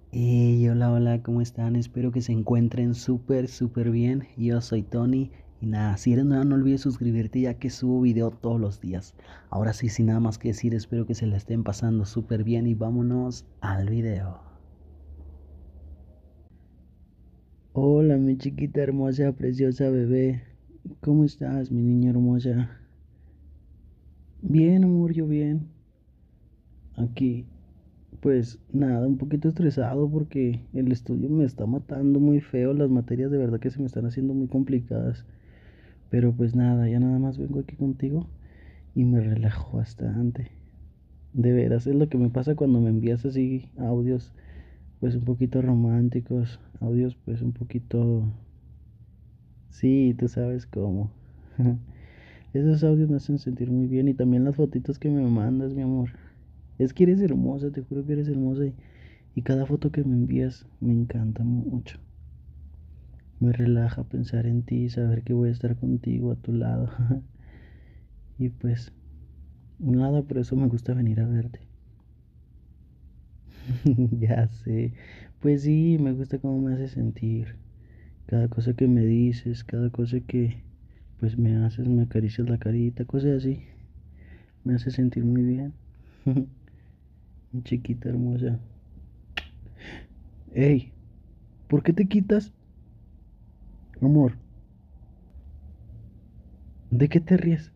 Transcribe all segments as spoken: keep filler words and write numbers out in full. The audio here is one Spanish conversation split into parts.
Hey, hola, hola, ¿cómo están? Espero que se encuentren súper, súper bien. Yo soy Tony y nada, si eres nueva no olvides suscribirte ya que subo video todos los días. Ahora sí, sin nada más que decir, espero que se la estén pasando súper bien y vámonos al video. Hola, mi chiquita hermosa, preciosa bebé. ¿Cómo estás, mi niña hermosa? Bien, amor, yo bien. Aquí, pues nada, un poquito estresado porque el estudio me está matando muy feo. Las materias de verdad que se me están haciendo muy complicadas. Pero pues nada, ya nada más vengo aquí contigo y me relajo bastante. De veras, es lo que me pasa cuando me envías así audios, pues un poquito románticos, audios pues un poquito... Sí, tú sabes cómo. Esos audios me hacen sentir muy bien y también las fotitos que me mandas, mi amor. Es que eres hermosa, te juro que eres hermosa y, y cada foto que me envías me encanta mucho. Me relaja pensar en ti, saber que voy a estar contigo a tu lado. Y pues nada, por eso me gusta venir a verte. Ya sé. Pues sí, me gusta cómo me hace sentir. Cada cosa que me dices, cada cosa que pues me haces, me acaricias la carita, cosas así. Me hace sentir muy bien. Mi chiquita hermosa. Ey, ¿por qué te quitas? Amor, ¿de qué te ríes?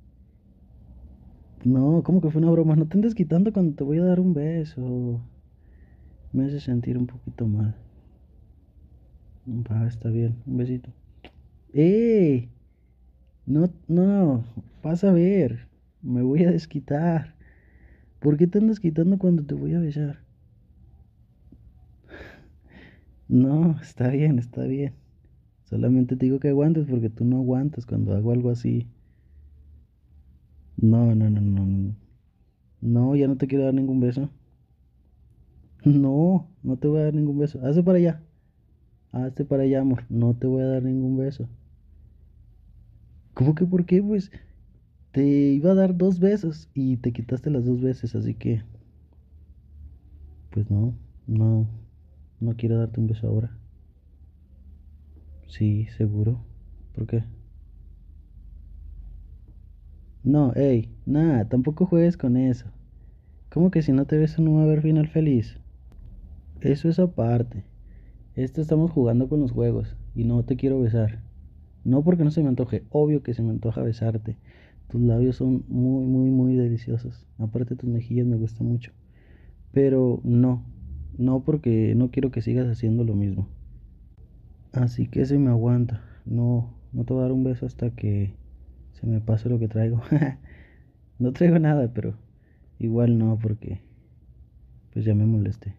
No, ¿cómo que fue una broma? No te andes quitando cuando te voy a dar un beso. Me hace sentir un poquito mal. Va, está bien. Un besito. ¡Ey! No, no, vas a ver, me voy a desquitar. ¿Por qué te andas quitando cuando te voy a besar? No, está bien, está bien. Solamente te digo que aguantes porque tú no aguantas cuando hago algo así. No, no, no, no, no. No, ya no te quiero dar ningún beso. No, no te voy a dar ningún beso. Hazte para allá. Hazte para allá, amor. No te voy a dar ningún beso. ¿Cómo que por qué? Pues te iba a dar dos besos y te quitaste las dos veces, así que, pues no, no, no quiero darte un beso ahora. Sí, seguro. ¿Por qué? No, ey, nada, tampoco juegues con eso. ¿Cómo que si no te beso no va a haber final feliz? Eso es aparte. Esto estamos jugando con los juegos y no te quiero besar. No porque no se me antoje, obvio que se me antoja besarte. Tus labios son muy, muy, muy deliciosos. Aparte tus mejillas me gustan mucho. Pero no, no porque no quiero que sigas haciendo lo mismo. Así que se me aguanta. No, no te voy a dar un beso hasta que se me pase lo que traigo. No traigo nada, pero igual no, porque pues ya me molesté.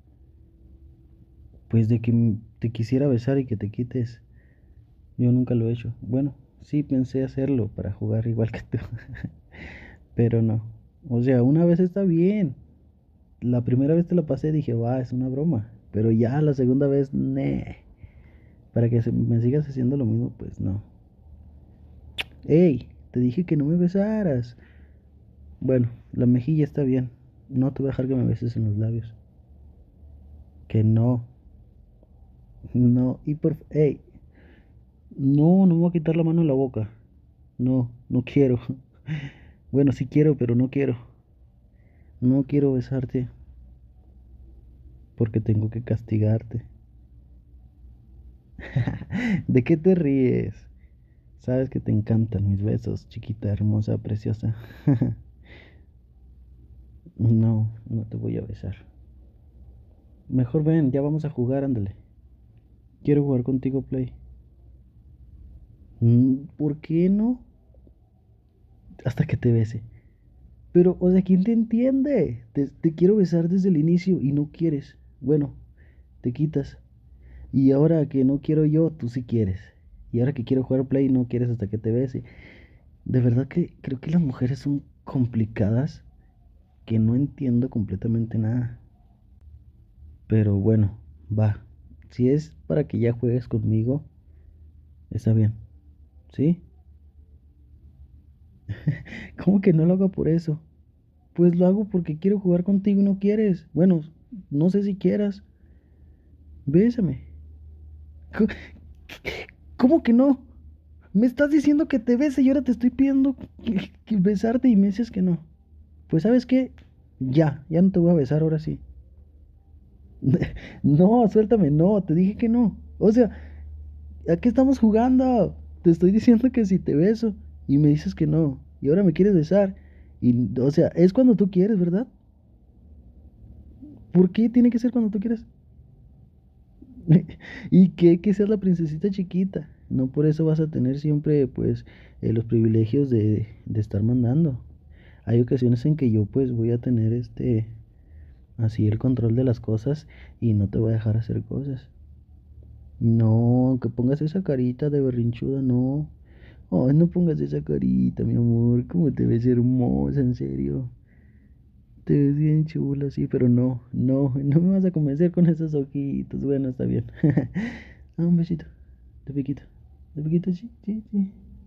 Pues de que m- te quisiera besar y que te quites, yo nunca lo he hecho. Bueno, sí pensé hacerlo para jugar igual que tú, pero no. O sea, una vez está bien. La primera vez te la pasé dije, va, es una broma. Pero ya la segunda vez, ne. Para que se- me sigas haciendo lo mismo, pues no. Ey, te dije que no me besaras. Bueno, la mejilla está bien. No te voy a dejar que me beses en los labios. Que no. No, y por... Ey, no, no me voy a quitar la mano en la boca. No, no quiero. Bueno, sí quiero, pero no quiero. No quiero besarte porque tengo que castigarte. ¿De qué te ríes? Sabes que te encantan mis besos, chiquita, hermosa, preciosa. No, no te voy a besar. Mejor ven, ya vamos a jugar, ándale. Quiero jugar contigo, Play. Mm, ¿por qué no? Hasta que te bese. Pero, o sea, ¿quién te entiende? Te, te quiero besar desde el inicio y no quieres. Bueno, te quitas. Y ahora que no quiero yo, tú sí quieres. Y ahora que quiero jugar Play, no quieres hasta que te bese. De verdad que creo que las mujeres son complicadas, que no entiendo completamente nada. Pero bueno, va. Si es para que ya juegues conmigo, está bien. ¿Sí? ¿Cómo que no lo hago por eso? Pues lo hago porque quiero jugar contigo y no quieres. Bueno, no sé si quieras. Bésame. Co- ¿Cómo que no? Me estás diciendo que te bese y ahora te estoy pidiendo que, que besarte y me dices que no. Pues ¿sabes qué? Ya, ya no te voy a besar ahora sí. No, suéltame, no, te dije que no. O sea, ¿a qué estamos jugando? Te estoy diciendo que si te beso y me dices que no. Y ahora me quieres besar. Y, o sea, es cuando tú quieres, ¿verdad? ¿Por qué tiene que ser cuando tú quieres? Y que, que seas la princesita chiquita. No por eso vas a tener siempre, pues, eh, los privilegios de, de estar mandando. Hay ocasiones en que yo, pues, voy a tener este, así el control de las cosas y no te voy a dejar hacer cosas. No, que pongas esa carita de berrinchuda, no. Ay, no pongas esa carita, mi amor. ¿Cómo te ves hermosa, en serio? Te ves bien chula, sí, pero no, no, no me vas a convencer con esos ojitos. Bueno, está bien. Ah, un besito, de piquito, de piquito, sí, sí, sí.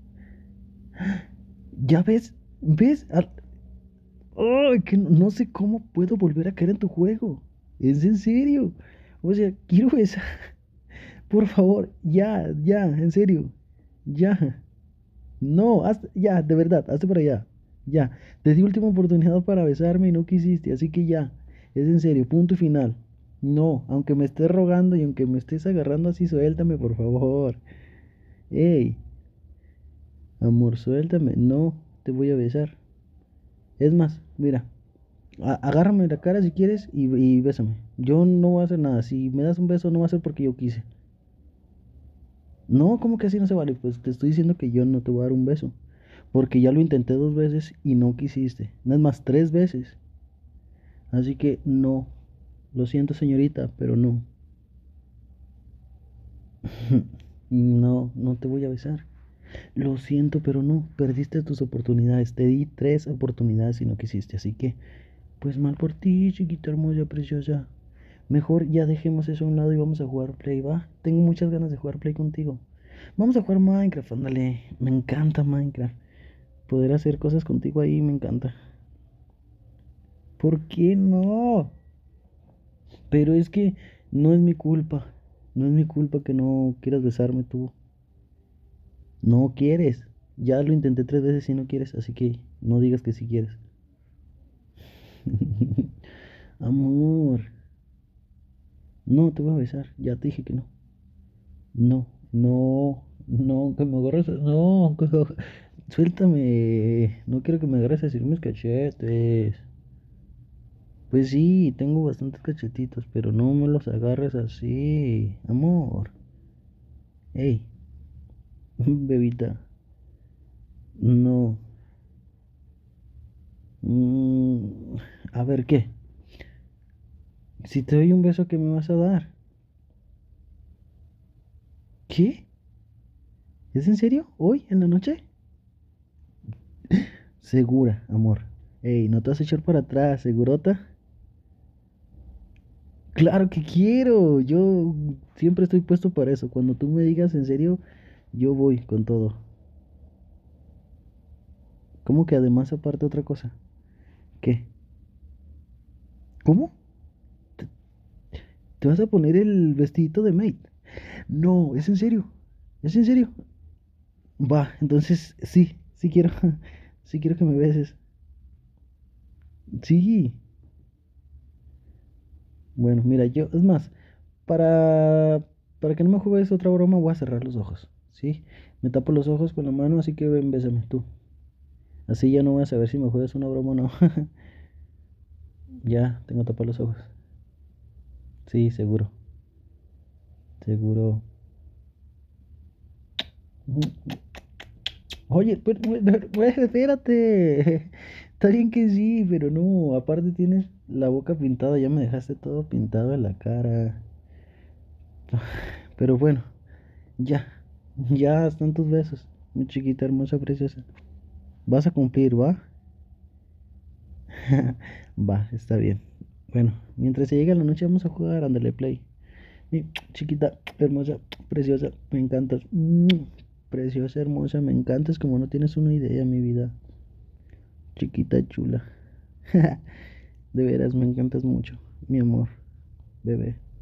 ¿Ya ves? ¿Ves? Al- Ay, que no, no sé cómo puedo volver a caer en tu juego. ¿Es en serio? O sea, quiero esa. Por favor, ya, ya, en serio. Ya. No, haz, ya, de verdad, hazte para allá. Ya. Te di última oportunidad para besarme y no quisiste, así que ya. Es en serio, punto y final. No, aunque me estés rogando y aunque me estés agarrando así, suéltame, por favor. Ey, amor, suéltame. No, te voy a besar. Es más, mira, a- agárrame la cara si quieres y, y bésame. Yo no voy a hacer nada. Si me das un beso, no va a ser porque yo quise. No, ¿cómo que así no se vale? Pues te estoy diciendo que yo no te voy a dar un beso. Porque ya lo intenté dos veces y no quisiste. No es más, tres veces. Así que no. Lo siento, señorita, pero no. No, no te voy a besar. Lo siento, pero no. Perdiste tus oportunidades. Te di tres oportunidades y no quisiste. Así que, pues mal por ti, chiquita hermosa, preciosa. Mejor ya dejemos eso a un lado y vamos a jugar Play, ¿va? Tengo muchas ganas de jugar Play contigo. Vamos a jugar Minecraft, ándale. Me encanta Minecraft. Poder hacer cosas contigo ahí me encanta. ¿Por qué no? Pero es que no es mi culpa. No es mi culpa que no quieras besarme tú. No quieres. Ya lo intenté tres veces y no quieres, así que no digas que sí quieres. Amor, no te voy a besar. Ya te dije que no. No, no, no, que me agarres. No, que- suéltame. No quiero que me agarres a decir mis cachetes. Pues sí, tengo bastantes cachetitos, pero no me los agarres así. Amor. Ey, bebita. No. Mm, a ver, ¿qué? Si te doy un beso, ¿qué me vas a dar? ¿Qué? ¿Es en serio? ¿Hoy? ¿En la noche? Segura, amor. Ey, no te vas a echar para atrás, ¿segurota? Claro que quiero. Yo siempre estoy puesto para eso. Cuando tú me digas en serio, yo voy con todo. ¿Cómo que además aparte otra cosa? ¿Qué? ¿Cómo? ¿Te, te vas a poner el vestidito de maid? No, es en serio. ¿Es en serio? Va, entonces sí, sí quiero. Sí quiero que me beses. Sí. Bueno, mira, yo, es más, para, para que no me juegues otra broma, voy a cerrar los ojos, ¿sí? Me tapo los ojos con la mano, así que ven, bésame tú. Así ya no voy a saber si me juegas una broma o no. Ya, tengo tapados los ojos. Sí, seguro, seguro. Oye, pero, pero, espérate. Está bien que sí, pero no. Aparte tienes la boca pintada, ya me dejaste todo pintado en la cara. Pero bueno, ya, ya están tus besos, mi chiquita hermosa, preciosa. Vas a cumplir, ¿va? Va, está bien. Bueno, mientras se llega la noche vamos a jugar Andale Play. Mi chiquita, hermosa, preciosa, me encantas. Mm, Preciosa, hermosa, me encantas como no tienes una idea, mi vida. Chiquita chula. De veras, me encantas mucho, mi amor, bebé.